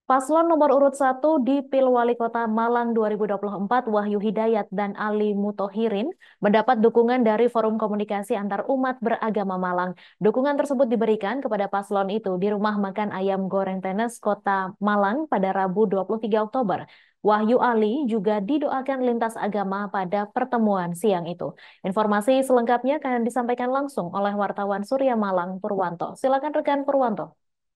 Paslon nomor urut 1 di Pilwali Kota Malang 2024, Wahyu Hidayat dan Ali Mutohirin, mendapat dukungan dari Forum Komunikasi Antar Umat Beragama Malang. Dukungan tersebut diberikan kepada paslon itu di Rumah Makan Ayam Goreng Tenes, Kota Malang pada Rabu 23 Oktober. Wahyu Ali juga didoakan lintas agama pada pertemuan siang itu. Informasi selengkapnya akan disampaikan langsung oleh wartawan Surya Malang, Purwanto. Silakan rekan Purwanto.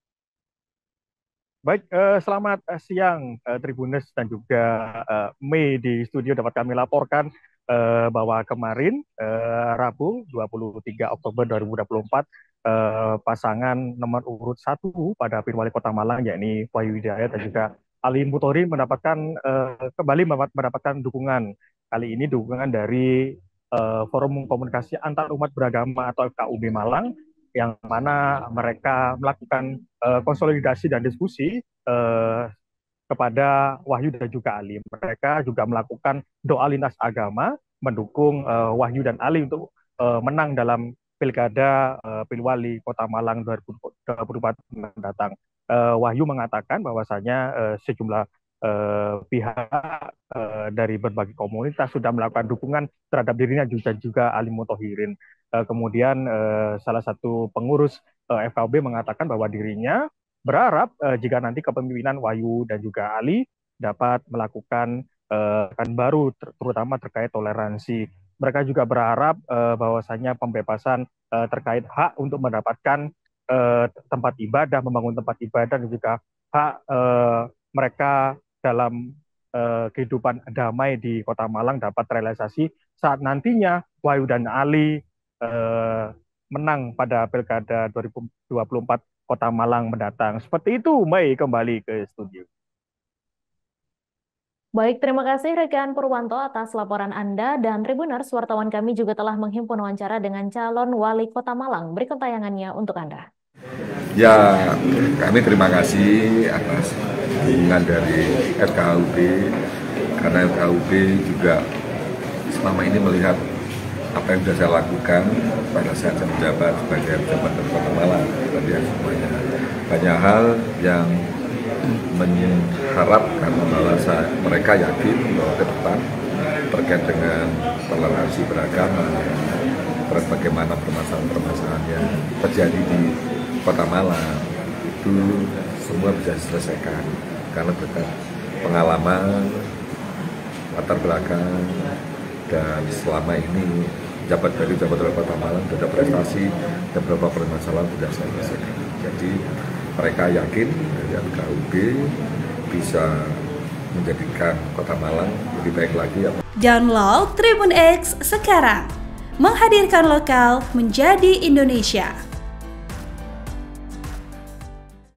Baik, selamat siang Tribuners dan juga Mei di studio dapat kami laporkan bahwa kemarin Rabu 23 Oktober 2024 pasangan nomor urut 1 pada Pilwali Kota Malang yakni Wahyu Hidayat dan juga Ali Mutori kembali mendapatkan dukungan. Kali ini dukungan dari Forum Komunikasi Antar Umat Beragama atau FKUB Malang yang mana mereka melakukan konsolidasi dan diskusi kepada Wahyu dan juga Ali. Mereka juga melakukan doa lintas agama mendukung Wahyu dan Ali untuk menang dalam Pilkada Pilwali Kota Malang 2024 mendatang. Wahyu mengatakan bahwasanya sejumlah pihak dari berbagai komunitas sudah melakukan dukungan terhadap dirinya juga Ali Mutohirin. Kemudian salah satu pengurus FKB mengatakan bahwa dirinya berharap jika nanti kepemimpinan Wahyu dan juga Ali dapat melakukan kan baru terutama terkait toleransi. Mereka juga berharap bahwasanya pembebasan terkait hak untuk mendapatkan tempat ibadah, membangun tempat ibadah dan juga hak mereka dalam kehidupan damai di Kota Malang dapat terrealisasi saat nantinya Wahyu dan Ali menang pada Pilkada 2024 Kota Malang mendatang. Seperti itu, Mei kembali ke studio. Baik, terima kasih rekan Purwanto atas laporan Anda dan Tribuners, wartawan kami juga telah menghimpun wawancara dengan calon wali kota Malang. Berikut tayangannya untuk Anda. Ya, kami terima kasih atas dukungan dari FKUB karena FKUB juga selama ini melihat apa yang sudah saya lakukan pada saat saya menjabat sebagai pejabat dari Kota Malang. Tadi semuanya banyak hal yang mengharapkan bahwa mereka yakin bahwa ke depan terkait dengan toleransi beragama, bagaimana permasalahan-permasalahan yang terjadi di Kota Malang itu semua bisa diselesaikan karena berkat pengalaman, latar belakang, dan selama ini jabat dari Kota Malang sudah ada prestasi dan beberapa permasalahan sudah saya selesaikan. Jadi mereka yakin dari KUB bisa menjadikan Kota Malang lebih baik lagi. Download Tribun X sekarang, menghadirkan lokal menjadi Indonesia.